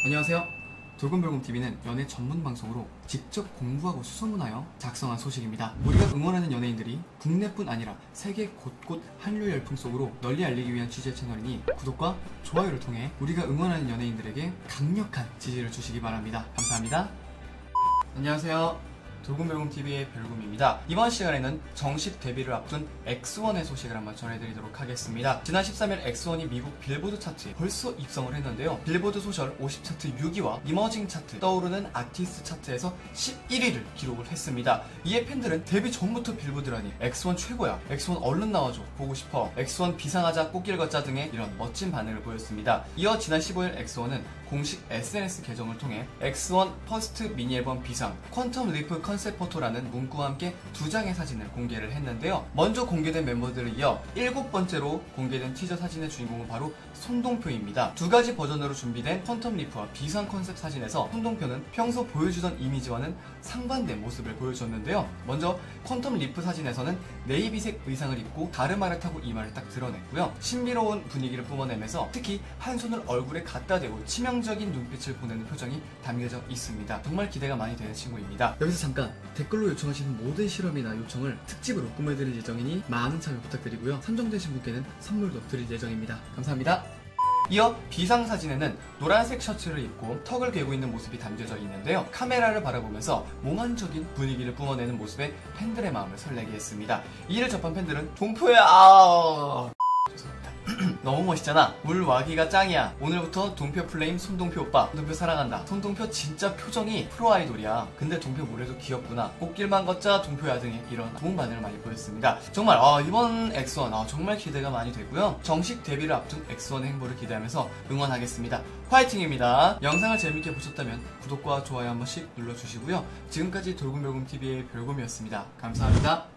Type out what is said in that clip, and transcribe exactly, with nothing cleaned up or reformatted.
안녕하세요. 돌곰별곰티비는 연애 전문 방송으로 직접 공부하고 수소문하여 작성한 소식입니다. 우리가 응원하는 연예인들이 국내뿐 아니라 세계 곳곳 한류 열풍 속으로 널리 알리기 위한 취재 채널이니 구독과 좋아요를 통해 우리가 응원하는 연예인들에게 강력한 지지를 주시기 바랍니다. 감사합니다. 안녕하세요. 돌곰별곰티비의 별곰입니다. 이번 시간에는 정식 데뷔를 앞둔 엑스원의 소식을 한번 전해드리도록 하겠습니다. 지난 십삼 일 엑스원이 미국 빌보드 차트에 벌써 입성을 했는데요. 빌보드 소셜 오십 차트 육 위와 이머징 차트, 떠오르는 아티스트 차트에서 십일 위를 기록을 했습니다. 이에 팬들은 데뷔 전부터 빌보드라니 엑스원 최고야, 엑스원 얼른 나와줘, 보고 싶어, 엑스원 비상하자, 꽃길 걷자 등의 이런 멋진 반응을 보였습니다. 이어 지난 십오 일 엑스원은 공식 에스엔에스 계정을 통해 엑스원 퍼스트 미니 앨범 비상, 퀀텀 리프 컨셉 포토라는 문구와 함께 두 장의 사진을 공개를 했는데요. 먼저 공개된 멤버들을 이어 일곱 번째로 공개된 티저 사진의 주인공은 바로 손동표입니다. 두 가지 버전으로 준비된 퀀텀 리프와 비상 컨셉 사진에서 손동표는 평소 보여주던 이미지와는 상반된 모습을 보여줬는데요. 먼저 퀀텀 리프 사진에서는 네이비색 의상을 입고 가르마를 타고 이마를 딱 드러냈고요. 신비로운 분위기를 뿜어내면서 특히 한 손을 얼굴에 갖다 대고 치명적인 눈빛을 보내는 표정이 담겨져 있습니다. 정말 기대가 많이 되는 친구입니다. 여기서 잠깐 댓글로 요청하시는 모든 실험이나 요청을 특집으로 꾸며드릴 예정이니 많은 참여 부탁드리고요. 선정되신 분께는 선물도 드릴 예정입니다. 감사합니다. 이어 비상사진에는 노란색 셔츠를 입고 턱을 괴고 있는 모습이 담겨져 있는데요. 카메라를 바라보면서 몽환적인 분위기를 뿜어내는 모습에 팬들의 마음을 설레게 했습니다. 이를 접한 팬들은 동표야 아... 죄송합니다. 너무 멋있잖아. 물와기가 짱이야. 오늘부터 동표 플레임 손동표 오빠. 손동표 사랑한다. 손동표 진짜 표정이 프로 아이돌이야. 근데 동표 모래도 귀엽구나. 꽃길만 걷자 동표야 등의 이런 좋은 반응을 많이 보였습니다. 정말 아, 이번 엑스원 아, 정말 기대가 많이 되고요. 정식 데뷔를 앞둔 엑스원의 행보를 기대하면서 응원하겠습니다. 화이팅입니다. 영상을 재밌게 보셨다면 구독과 좋아요 한 번씩 눌러주시고요. 지금까지 돌곰별곰티비의 별곰이었습니다. 감사합니다.